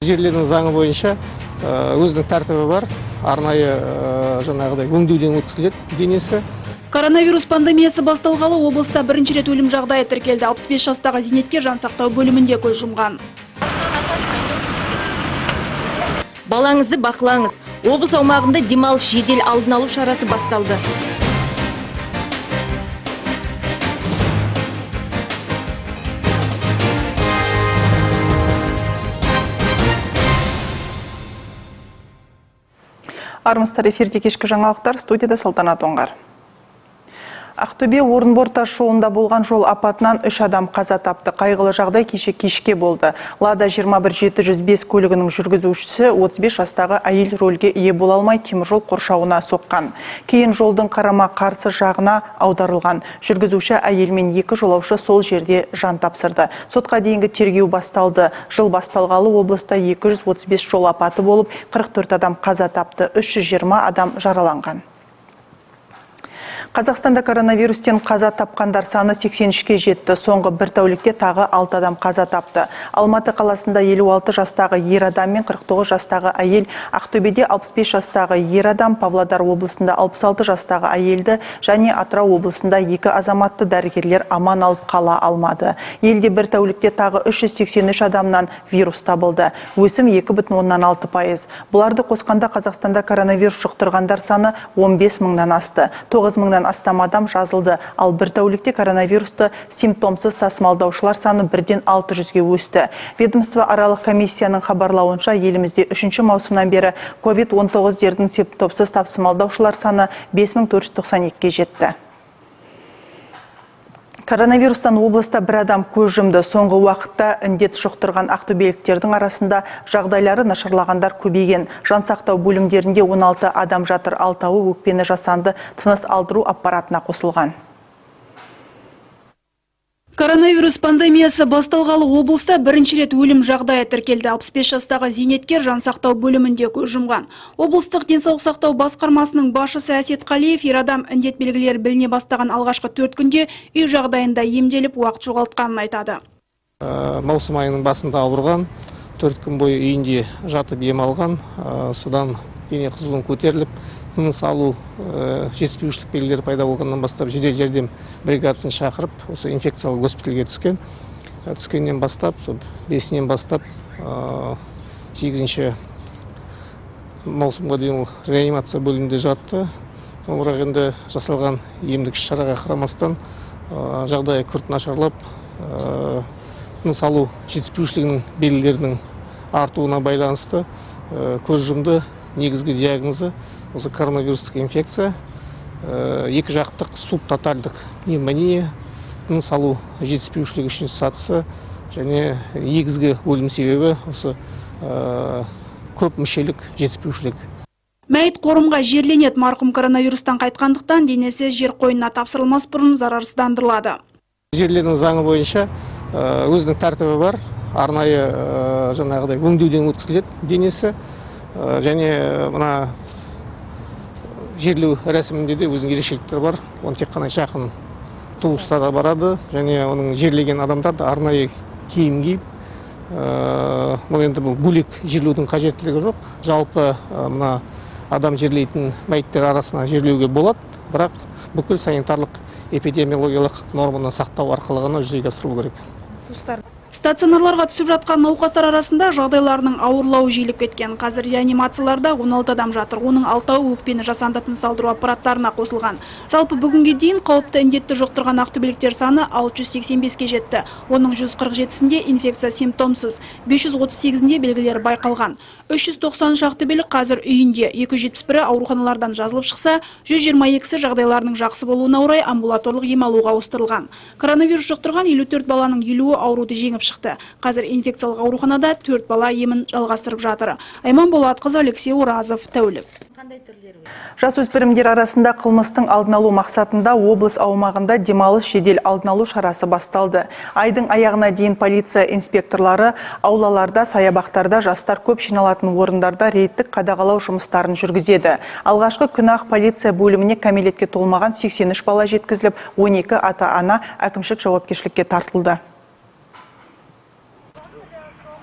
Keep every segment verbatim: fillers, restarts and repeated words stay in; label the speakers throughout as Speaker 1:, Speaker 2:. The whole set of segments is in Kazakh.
Speaker 1: Жерлердің заңы бойынша өзінің тәртібі бар, арнайы жаңағыдай өңдеуден өткізіледі денесі.
Speaker 2: Коронавирус пандемиясы басталғалы облыста бірінші рет өлім жағдайы тіркелді. алпыс бес жастағы зейнеткер жансақтау бөлімінде көз жұмған.
Speaker 3: Балаңызды бақылаңыз. Облыс аумағында демалыс жедел алдын алу шарасы басталды.
Speaker 4: Армысыздар, эфирде кешкі жаңалықтар, студияда Салтанат Оңғар. Ақтөбе Орынбор тас жолында болған жол апатынан үш адам қаза тапты. Қайғылы жағдай кеше кешке болды. Лада жиырма бір жеті жүз бес көлігінің жүргізушісі отыз бес жастағы әйел рөлге ие бола алмай теміржол қоршауына соққан. Кейін жолдың қарама қарсы жағына аударылған. Жүргізуші әйел мен екі жолаушы сол жерде жан тапсырды. Сотқа дейінгі тергеу басталды. Жыл басталғалы облыста екі жүз отыз бес жол апаты болып, қырық төрт адам қаза тапты, үш жүз жиырма адам жараланған. Қазақстанда коронавирустен қаза тапқандар саны сексен үшке жетті. Соңғы бір тәулікте тағы алты адам қаза тапты. Алматы қаласында елу алты жастағы ер адам мен қырық тоғыз жастағы әйел, Ақтөбеде алпыс бес жастағы ер адам, Павлодар облысында алпыс алты жастағы әйелді және Атырау облысында екі азаматты дәрігерлер аман алып қала алмады. Елде бір тәулікте тағы үш жүз сексен үш адамнан вирус табылды. Өсім екі бүтін оннан алты пайыз. Бұларды қосқанда Қазақстанда коронавирус жұқтырғандар саны он бес мыңнан асты. тоғыз мыңнан астам адам жазылды, ал бір тәулікте коронавирусты симптомсыз тасымалдаушылар саны бірден алты жүзге өсті. Ведомство аралық комиссияның хабарлауынша елімізде үшінші маусымнан бері ковид он тоғыз дертін симптомсыз тасымалдаушылар саны бес мың төрт жүз тоқсан екіге жетті. Коронавирустан облыста бір адам көз жұмды. Соңғы уақытта індет жұқтырған ақтөбеліктердің арасында жағдайлары нашарлағандар көбейген. Жансақтау бөлімдерінде он алты адам жатыр, алтауы өкпені жасанды тыныс алдыру аппаратына қосылған.
Speaker 2: Коронавирус пандемиясы басталғалы облыста бірінші рет өлім жағдайы тіркелді. алпыс бес жастағы зейнеткер жансақтау бөлімінде көз жұмған. Облыстық денсаулық сақтау басқармасының басшысы Әсет Қалиев ер адам індет белгілері біліне бастаған алғашқы төрт күнде үй жағдайында емделіп уақыт жоғалтқанын айтады.
Speaker 1: Маусым айының басында ауырған, төрт күн бойы үйінде жатып ем алған, содан дене қызуын көтеріліп, тыныс алу жетіспеушілік белгілері пайда болғаннан бастап жедел жәрдем бригадасын шақырып, осы инфекциялық госпитальге түскен. Түскеннен бастап, бесінен бастап сегізінші маусымға дейін реанимация бөлімінде жатты. Бірақ енді жасалған емдік шараға қарамастан жағдайы күрт нашарлап, тыныс алу жетіспеушілігінің белгілерінің артуына байланысты көз жұмды. Негізгі диагнозы осы коронавирустық инфекция, екі жақтық субтотальдық пневмония, тыныс алу жетіспеушілігі үшінші сатысы және негізгі өлім себебі осы көп мүшелік жетіспеушілік.
Speaker 2: Мәйіт қорымға жерленеді. Марқұм коронавирустан қайтқандықтан денесі жер қойнына тапсырылмас бұрын зарарсыздандырылады.
Speaker 1: Жерлердің заңы бойынша өзінің тәртібі бар, арнайы жаңағыдай өңдеуден өткізіледі денесі. Және мына жерлеу рәсімінде де өзінің ерекшеліктері бар. Оны тек қана жақын туыстары барады, және оның жерлеген адамдар да арнайы киім киіп, бұл енді бұл бөлек жерлеудің қажеттілігі жоқ. Жалпы мына адам жерлейтін мәйіттер арасына жерлеуге болады, бірақ бүкіл санитарлық эпидемиологиялық норманы сақтау арқылы ғана жүзеге асырылу керек.
Speaker 2: Стационарларға түсіп жатқан науқастар арасында жағдайларының ауырлауы жиілеп кеткен. Қазір реанимацияларда он алты адам жатыр. Оның алтауы өкпені жасанды тыныс алдыру аппараттарына қосылған. Жалпы бүгінге дейін қауіпті індетті жұқтырған ақтөбеліктер саны алты жүз сексен беске жетті. Оның жүз қырық жетісінде инфекция симптомсыз, бес жүз отыз сегізінде белгілері байқалған. үш жүз тоқсан үш ақтөбелік қазір үйінде, екі жүз жетпіс бірі ауруханалардан жазылып шықса, жүз жиырма екісі жағдайларының жақсы болуына орай амбулаторлық ем алуға ауыстырылған. Коронавирус жұқтырған елу төрт баланың елуі ауруды жеңіп шықты. Қазір инфекциялық ауруханада төрт бала емін жалғастырып жатыр. Айман Болатқызы, Алексей Уразов, тәулік.
Speaker 4: Жасөспірімдер арасында қылмыстың алдын алу мақсатында облыс аумағында демалыс жедел алдын алу шарасы басталды. Айдың аяғына дейін полиция инспекторлары аулаларда, саябақтарда, жастар көп жиналатын орындарда рейдтік қадағалау жұмыстарын жүргізеді. Алғашқы күні-ақ полиция бөліміне кәмелетке толмаған сексен үш бала жеткізіліп, он екі ата-ана әкімшілік жауапкершілікке тартылды.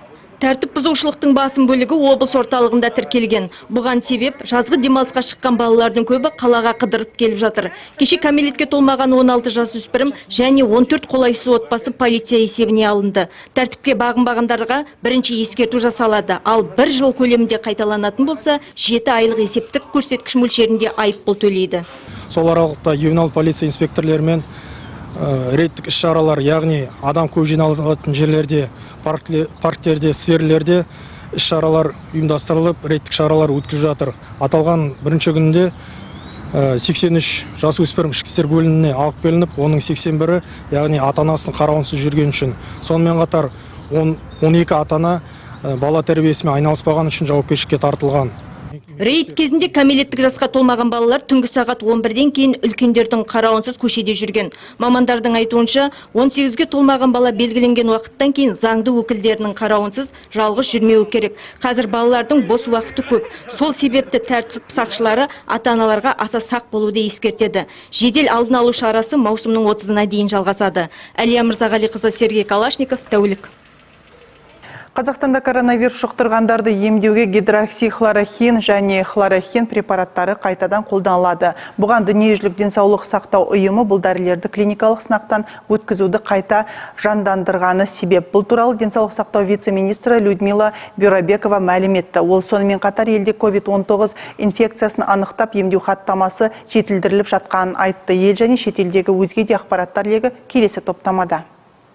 Speaker 3: Тәртіп бұзушылықтың басым бөлігі облыс орталығында тіркелген. Бұған себеп жазғы демалысқа шыққан балалардың көбі қалаға қыдырып келіп жатыр. Кеше кәмелетке толмаған он алты жасөспірім және он төрт қолайсыз отбасы полиция есебіне алынды. Тәртіпке бағынбағандарға бірінші ескерту жасалады. Ал бір жыл көлемінде қайталанатын болса, жеті айлық есептік көрсеткіш мөлшерінде айыппұл төлейді.
Speaker 5: Сол аралықта ювеналды полиция инспекторларымен рейдтік іс-шаралар, яғни адам көп жиналатын жерлерде, парктерде, сферлерде іс-шаралар ұйымдастырылып, рейдтік шаралар өткізіп жатыр. Аталған бірінші күнде сексен үш жасөспірім ішкі істер бөліміне алып келініп, оның сексен бірі, яғни ата-анасының қарауынсыз жүрген үшін. Сонымен қатар он екі ата-ана бала тәрбиесімен айналыспаған үшін жауапкершілікке тартылған.
Speaker 3: Рейд кезінде кәмелеттік жасқа толмаған балалар түнгі сағат он бірден кейін үлкендердің қарауынсыз көшеде жүрген. Мамандардың айтуынша, он сегізге толмаған бала белгіленген уақыттан кейін заңды өкілдерінің қарауынсыз жалғыз жүрмеуі керек. Қазір балалардың бос уақыты көп. Сол себепті тәртіп сақшылары ата-аналарға аса сақ болуды ескертеді. Жедел алдын алу шарасы маусымның отызына дейін жалғасады. Әлия Мырзағалиқызы, Сергей Калашников, тәулік.
Speaker 4: Қазақстанда коронавирус жұқтырғандарды емдеуге гидроксихлорохин және хлорохин препараттары қайтадан қолданылады. Бұған дүниежүзілік денсаулық сақтау ұйымы бұл дәрілерді клиникалық сынақтан өткізуді қайта жандандырғаны себеп. Бұл туралы денсаулық сақтау вице-министрі Людмила Бюрабекова мәлім етті. Ол сонымен қатар елде ковид он тоғыз инфекциясын анықтап емдеу хаттамасы жетілдіріліп жатқанын айтты. Ел және шетелдегі өзге де ақпараттар легі келесі топтамада.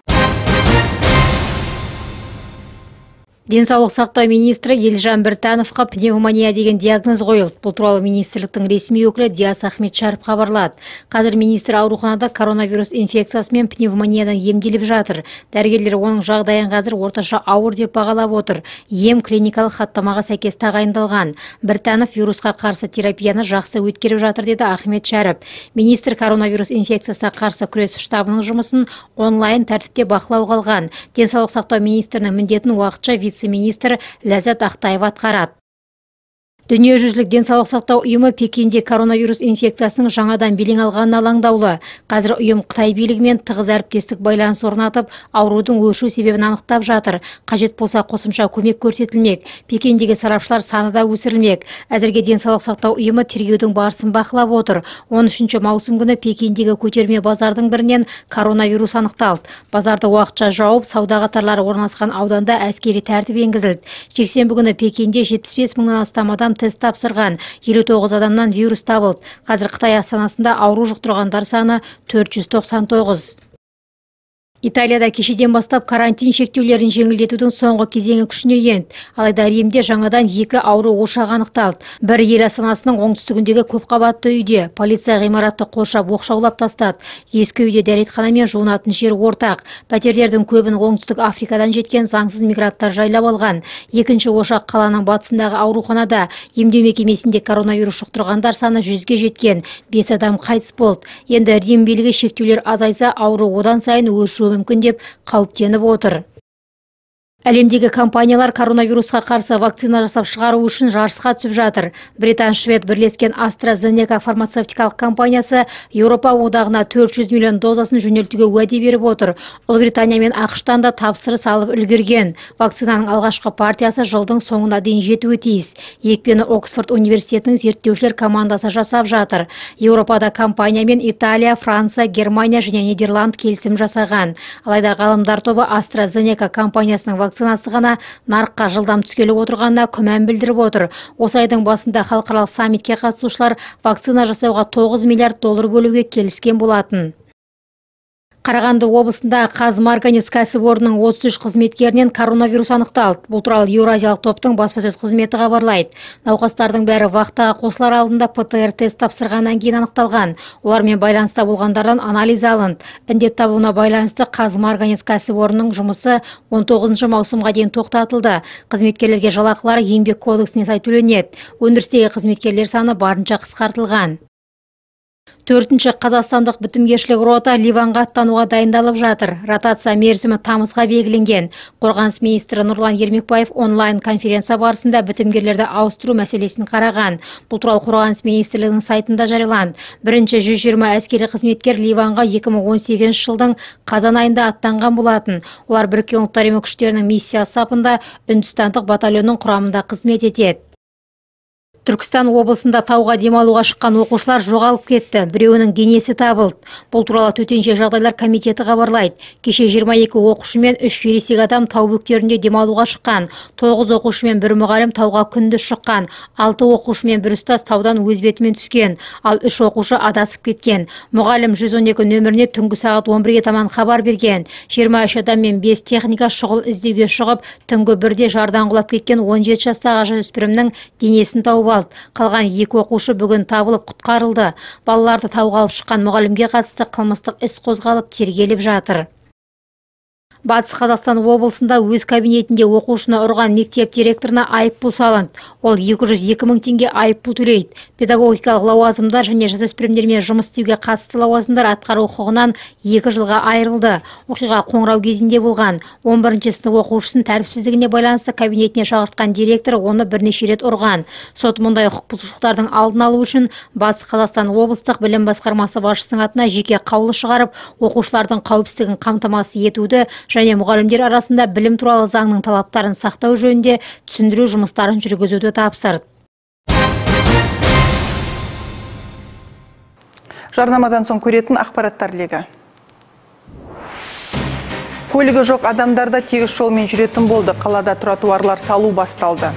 Speaker 6: Денсаулық сақтау министрі Елжан Біртановқа пневмония деген диагноз қойылды. Бұл туралы министрліктің ресми өкілі Диас Ахметшәріп хабарлады. Қазір министр ауруханада коронавирус инфекциясымен пневмониядан емделіп жатыр. Дәрігерлер оның жағдайын қазір орташа ауыр деп бағалап отыр. Ем клиникалық хаттамаға сәйкес тағайындалған. Біртанов вирусқа қарсы терапияны жақсы өткеріп жатыр, деді Ахметшәріп. Министр коронавирус инфекциясына қарсы күрес штабының жұмысын онлайн тәртіпте бақылауға алған. Денсаулық сақтау министрінің міндетін уақытша вице-министр Ләззат Ақтаева атқарады. Дүниежүзілік денсаулық сақтау ұйымы Пекинде коронавирус инфекциясының жаңадан белең алғанына алаңдаулы. Қазір ұйым Қытай билігімен тығыз әріптестік байланыс орнатып, аурудың өршу себебін анықтап жатыр. Қажет болса қосымша көмек көрсетілмек. Пекиндегі сарапшылар саны да өсірілмек. Әзірге денсаулық сақтау ұйымы тергеудің барысын бақылап отыр. он үшінші маусым күні Пекиндегі көтерме базардың бірінен коронавирус анықталды. Базарды уақытша жауып, сауда қатарлары орналасқан ауданда әскери тәртіп енгізілді. Жексенбі күні Пекинде жетпіс бес мыңнан астам адам тест тапсырған, елу тоғыз адамнан вирус табылды. Қазір Қытай астанасында ауру жұқтырғандар саны төрт жүз тоқсан тоғыз. Италияда кешеден бастап карантин шектеулерін жеңілдетудің соңғы кезеңі күшіне енді. Алайда Римде жаңадан екі ауру ошағы анықталды. Бір ел астанасының оңтүстігіндегі көпқабатты үйде полиция ғимаратты қоршап оқшаулап тастады. Ескі үйде дәретхана мен жуынатын жер ортақ. Пәтерлердің көбін оңтүстік Африкадан жеткен заңсыз мигранттар жайлап алған. Екінші ошақ қаланың батысындағы ауруханада. Емдеу мекемесінде коронавирус жұқтырғандар саны жүзге жеткен. бес адам қайтыс болды. Енді Рим билігі шектеулер азайса, ауру одан сайын өршуі мүмкін деп қауіптеніп отыр. Әлемдегі компаниялар коронавирусқа қарсы вакцина жасап шығару үшін жарысқа түсіп жатыр. Британ-швед бірлескен AstraZeneca фармацевтикалық компаниясы Еуропа одағына төрт жүз миллион дозасын жөнелтуге уәде беріп отыр. Ұлыбритания мен ақш-тан да тапсырыс алып үлгерген. Вакцинаның алғашқы партиясы жылдың соңына дейін жетуі тиіс. Екпені Оксфорд университетінің зерттеушілер командасы жасап жатыр. Еуропада компания мен Италия, Франция, Германия және Нидерланд келісім жасаған. Алайда ғалымдар тобы AstraZeneca компаниясының вакцинасы ғана нарыққа жылдам түскелі отырғанына күмән білдіріп отыр. Осы айдың басында халықаралық саммитке қатысушылар вакцина жасауға тоғыз миллиард доллар бөлуге келіскен болатын. Қарағанды облысында Қазмарганец кәсіпорнының отыз үш қызметкерінен коронавирус анықталды. Бұл туралы Еуразиялық топтың баспасөз қызметі хабарлайды. Науқастардың бәрі вахтаға қосылар алдында ПЦР тест тапсырғаннан кейін анықталған. Олармен байланыста болғандардан анализ алынды. Індет табылуына байланысты Қазмарганец кәсіпорнының жұмысы он тоғызыншы маусымға дейін тоқтатылды. Қызметкерлерге жалақылары еңбек кодексіне сай төленеді. Өндірістегі қызметкерлер саны барынша қысқартылған. Төртінші қазақстандық бітімгершілік рота Ливанға аттануға дайындалып жатыр. Ротация мерзімі тамызға белгіленген. Қорғаныс министрі Нұрлан Ермекбаев онлайн конференция барысында бітімгерлерді ауыстыру мәселесін қараған. Бұл туралы Қорғаныс министрлігінің сайтында жарияланды. Бірінші жүз жиырма әскери қызметкер Ливанға екі мың он сегізінші жылдың қазан айында аттанған болатын. Олар Біріккен ұлттар ұйымы күштерінің миссиясы сапында Үндістандық батальонның құрамында қызмет етеді. Түркістан облысында тауға демалуға шыққан оқушылар жоғалып кетті. Біреуінің денесі табылды. Бұл туралы төтенше жағдайлар комитеті хабарлайды. Кеше жиырма екі оқушы мен үш ересек адам тау бөктерінде демалуға шыққан. тоғыз оқушы мен бір мұғалім тауға күндіз шыққан. алты оқушы мен бір ұстаз таудан өз бетімен түскен. Ал үш оқушы адасып кеткен. Мұғалім жүз он екі нөміріне түнгі сағат он бірге таман хабар берген. жиырма үш адам мен бес техника шұғыл іздеуге шығып, түнгі бірде жардан құлап кеткен он жеті жастағы жасөспірімнің денесін тауып алды. Қалған екі оқушы бүгін табылып құтқарылды. Балаларды тауға алып шыққан мұғалімге қатысты қылмыстық іс қозғалып тергеліп жатыр. Батыс Қазақстан облысында өз кабинетінде оқушыны ұрған мектеп директорына айыппұл салынды. Ол екі жүз екі мың теңге айыппұл төлейді. Педагогикалық лауазымдар және жасөспірімдермен жұмыс істеуге қатысты лауазымдар атқару құқығынан екі жылға айырылды. Оқиға қоңырау кезінде болған. он бірінші сынып оқушысын тәртіпсіздігіне байланысты кабинетіне шақыртқан директор оны бірнеше рет ұрған. Сот мұндай құқық бұзушылықтардың алдын алу үшін Батыс Қазақстан облыстық білім басқармасы басшысының атына жеке қаулы шығарып, оқушылардың қауіпсіздігін қамтамасыз етуді және мұғалімдер арасында білім туралы заңның талаптарын сақтау жөнінде түсіндіру жұмыстарын жүргізуді тапсырды.
Speaker 4: Жарнамадан соң көретін ақпараттар легі. Көлігі жоқ адамдарда тегіс жолмен жүретін болды. Қалада тротуарлар салу басталды.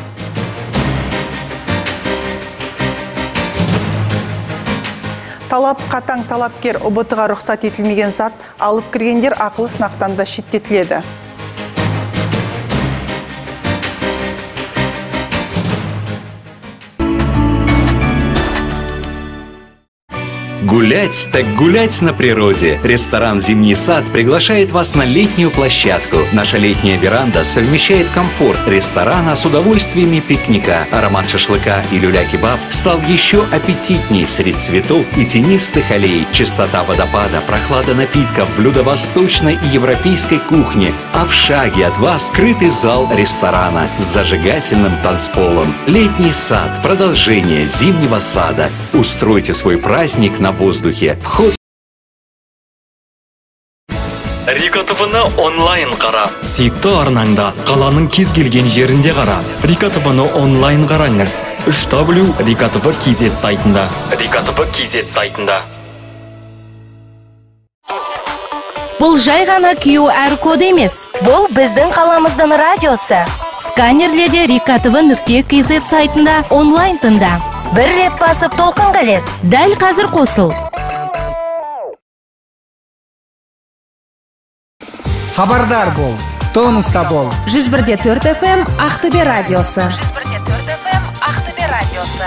Speaker 4: Талап қатаң талапкер ұ бэ тэ-ға рұқсат етілмеген зат алып кіргендер ақылы сынақтан да шеттетіледі.
Speaker 7: Гулять так гулять на природе. Ресторан «Зимний сад» приглашает вас на летнюю площадку. Наша летняя веранда совмещает комфорт ресторана с удовольствиями пикника. Аромат шашлыка и люля-кебаб стал еще аппетитней среди цветов и тенистых аллей. Чистота водопада, прохлада напитков, блюда восточной и европейской кухни. А в шаге от вас скрытый зал ресторана с зажигательным танцполом. Летний сад – продолжение зимнего сада. Устройте свой праздник на воздухе. Вход.
Speaker 8: Рика ТВ-ны онлайн қара. Сүйікті арнаңда қаланың кез келген жерінде қара. Рика ТВ-ны онлайн қараңыз. үш дабл ю точка рика тэ вэ точка кей зет сайтында. Рика тэ вэ кей зет сайтында.
Speaker 3: Бұл жай ғана кю ар код емес. Бұл біздің қаламыздың радиосы. Сканерледе рика тэ вэ нүкте кей зет сайтында онлайн тыңда. Бір рет басып толқын қалес. Дәл қазір қосыл.
Speaker 9: Хабардар бол, тонуста бол.
Speaker 10: жүз бір де төрт эф эм Ақтөбе радиосы.
Speaker 3: жүз бір де төрт эф эм Ақтөбе радиосы.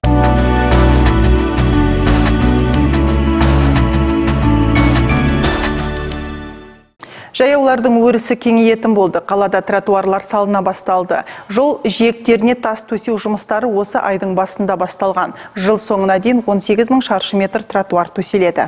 Speaker 4: Жаяулардың өрісі кеңейетін болды. Қалада тротуарлар салына басталды. Жол жиектеріне тас төсеу жұмыстары осы айдың басында басталған. Жыл соңына дейін он сегіз мың шаршы метр тротуар төселеді.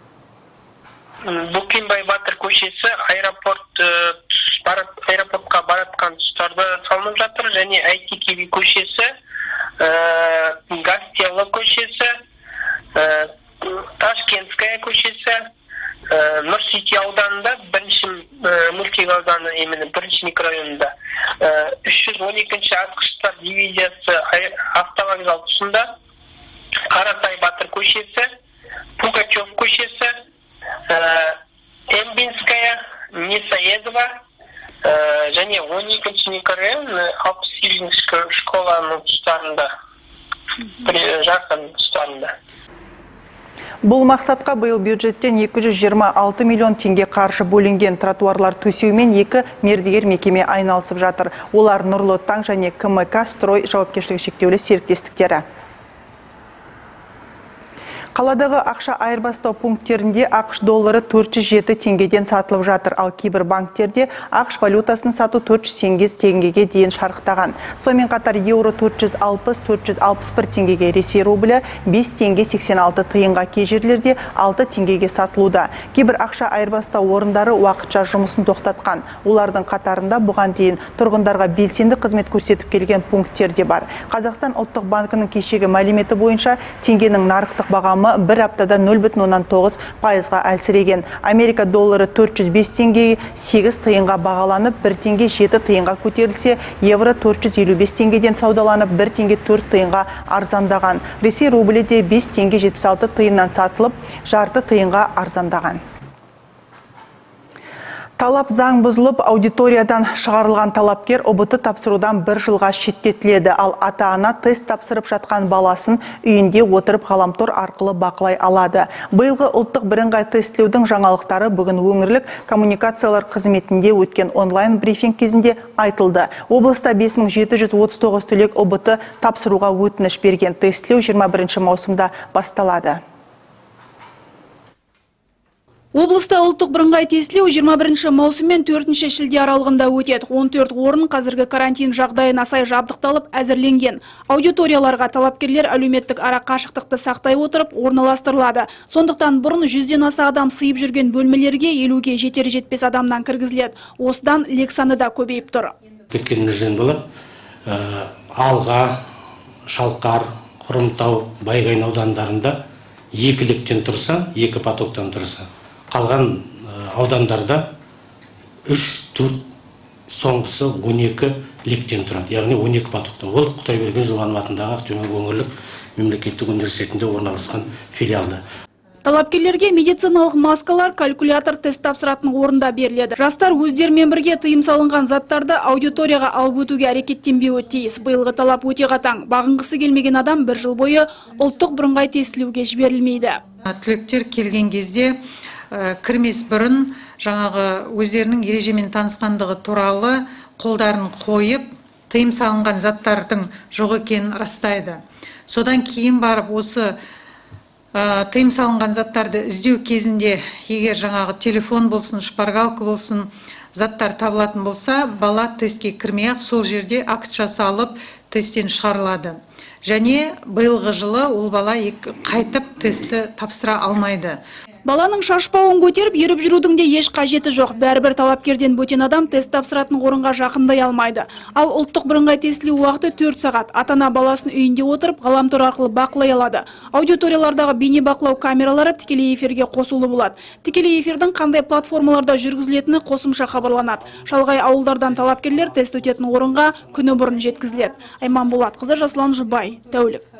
Speaker 11: Бөкенбай Батыр көшесі аэропорт аэропортқа баратқан тұстарда салынып жатыр, және Әйтеке би көшесі, Гастелло көшесі, Ташкентская көшесі, Нұр-Сити ауданында, бірінші мөлтек ауданы, емені бірінші микрорайонында үш жүз он екінші атқыштар дивизиясы автовокзал тұсында, Қаратай Батыр көшесі, Пугачев көшесі, Эмбинская, Несоедова, және он екінші микрорайон алпыс сегізінші школаның тұстарында, жақын тұстарында.
Speaker 4: Бұл мақсатқа биыл бюджеттен екі жүз жиырма алты миллион теңге қаржы бөлінген. Тротуарлар төсеумен екі мердігер мекеме айналысып жатыр. Олар Нұрлы таң және ка эм ка строй жауапкершілігі шектеулі серіктестіктері. Қаладағы ақша айырбастау пункттерінде ақш доллары төрт жүз жеті теңгеден сатылып жатыр, ал кейбір банктерде ақш валютасын сату төрт жүз сексен теңгеге дейін шарықтаған. Сонымен қатар еуро төрт жүз алпыс - төрт жүз алпыс бір теңгеге, Ресей рублі бес теңге сексен алты тиынға, кей жерлерде алты теңгеге сатылуда. Кейбір ақша айырбастау орындары уақытша жұмысын тоқтатқан. Олардың қатарында бұған дейін тұрғындарға белсенді қызмет көрсетіп келген пункттер де бар. Қазақстан ұлттық банкінің кешегі мәліметі бойынша теңгенің нарықтық бағамы бір аптада нөл бүтін оннан тоғыз пайызға әлсіреген. Америка доллары төрт жүз бес теңге сегіз тиынға бағаланып, бір теңге жеті тиынға көтерілсе, евро төрт жүз елу бес теңгеден саудаланып, бір теңге төрт тиынға арзандаған. Ресей рублі де бес теңге жетпіс алты тиыннан сатылып, жарты тиынға арзандаған. Талап заң бұзылып, аудиториядан шығарылған талапкер О Б Т тапсырудан бір жылға шеттетіледі, ал ата-ана тест тапсырып жатқан баласын үйінде отырып ғаламтор арқылы бақылай алады. Биылғы ұлттық бірыңғай тестілеудің жаңалықтары бүгін өңірлік коммуникациялар қызметінде өткен онлайн брифинг кезінде айтылды. Облыста бес мың жеті жүз отыз тоғыз түлек О Б Т тапсыруға өтініш берген. Тестілеу жиырма бірінші маусымда басталады.
Speaker 2: Облыста ұлттық бірыңғай тестілеу жиырма бірінші маусым мен төртінші шілде аралығында өтеді. он төрт орын қазіргі карантин жағдайына сай жабдықталып әзірленген. Аудиторияларға талапкерлер әлеуметтік ара қашықтықты сақтай отырып орналастырылады. Сондықтан бұрын жүзден аса адам сыйып жүрген бөлмелерге елуге жетер жетпес адамнан кіргізіледі. Осыдан лек саны да көбейіп тұр.
Speaker 12: Кеткенімізден болып, Алға, Шалқар, Құрымтау, Байғайын аудандарында екі лектен тұрса, екі потоктан тұрса. Қалған аудандарда үш, төрт, соңғысы он екі лектен тұрады. Яғни он екі потоктан. Ол Құдайберген Жұбанов атындағы Ақтөбе өңірлік мемлекеттік университетінде орналасқан филиалда.
Speaker 2: Талапкерлерге медициналық маскалар, калькулятор, тест тапсыратын орында беріледі. Жастар өздерімен бірге тыйым салынған заттарды аудиторияға алып өтуге әрекеттенбеуі тиіс. Биылғы талап өте қатаң. Бағынғысы келмеген адам бір жыл бойы ұлттық бірыңғай тестілеуге жіберілмейді.
Speaker 13: Түлектер келген кезде кірмес бұрын жаңағы өздерінің ережемен танысқандығы туралы қолдарын қойып, тыйым салынған заттардың жоқ екенін растайды. Содан кейін барып осы тыйым салынған заттарды іздеу кезінде, егер жаңағы телефон болсын, шпаргалка болсын, заттар табылатын болса, бала тестке кірмей-ақ сол жерде акт жасалып, тесттен шығарылады. Және биылғы жылы ол бала қайтып тестті тапсыра алмайды.
Speaker 2: Баланың шашпауын көтеріп, еріп жүрудің де еш қажеті жоқ. Бәрібір талапкерден бөтен адам тест тапсыратын орынға жақындай алмайды. Ал ұлттық бірыңғай тестілеу уақыты төрт сағат. Ата-ана баласын үйінде отырып, ғаламтор арқылы бақылай алады. Аудиториялардағы бейне бақылау камералары тікелей эфирге қосулы болады. Тікелей эфирдің қандай платформаларда жүргізілетіні қосымша хабарланады. Шалғай ауылдардан талапкерлер тест өтетін орынға күні бұрын жеткізіледі. Айман Болатқызы, Жасұлан Жұбай, тәулік.